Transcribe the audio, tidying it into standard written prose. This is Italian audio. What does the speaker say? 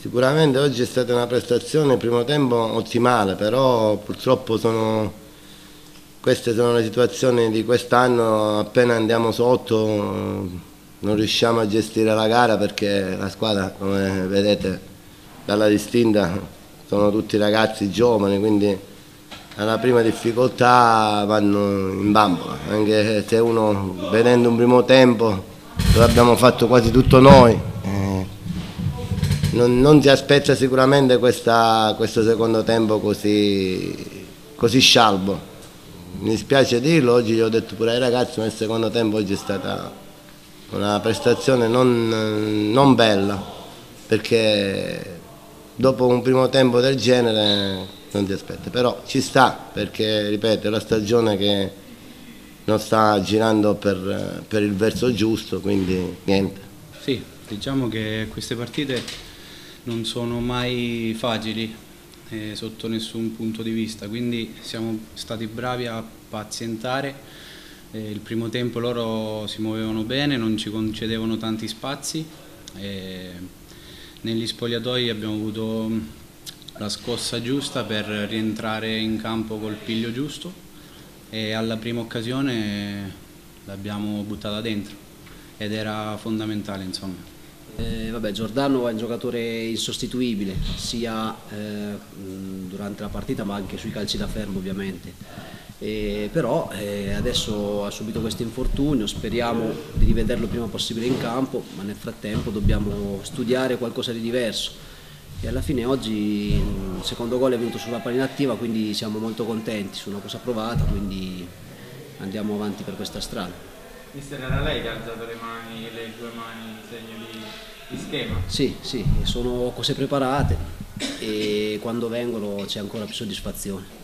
Sicuramente oggi è stata una prestazione, il primo tempo ottimale, però purtroppo queste sono le situazioni di quest'anno, appena andiamo sotto non riusciamo a gestire la gara perché la squadra, come vedete dalla distinta, sono tutti ragazzi giovani, quindi alla prima difficoltà vanno in bambola, anche se uno vedendo un primo tempo dove abbiamo fatto quasi tutto noi. Non si aspetta sicuramente questo secondo tempo così scialbo. Mi dispiace dirlo, oggi gli ho detto pure ai ragazzi, ma il secondo tempo oggi è stata una prestazione non bella, perché dopo un primo tempo del genere non si aspetta, però ci sta, perché ripeto è la stagione che non sta girando per il verso giusto, quindi niente. Sì, diciamo che queste partite non sono mai facili sotto nessun punto di vista, quindi siamo stati bravi a pazientare. Il primo tempo loro si muovevano bene, non ci concedevano tanti spazi. Negli spogliatoi abbiamo avuto la scossa giusta per rientrare in campo col piglio giusto e alla prima occasione l'abbiamo buttata dentro ed era fondamentale, insomma. Giordano è un giocatore insostituibile sia durante la partita ma anche sui calci da fermo ovviamente, però adesso ha subito questo infortunio, speriamo di rivederlo il prima possibile in campo, ma nel frattempo dobbiamo studiare qualcosa di diverso e alla fine oggi il secondo gol è venuto sulla palla inattiva, quindi siamo molto contenti, su una cosa provata, quindi andiamo avanti per questa strada. Mister, era lei che ha alzato le due mani, segno di schema? Sì, sono cose preparate e quando vengono c'è ancora più soddisfazione.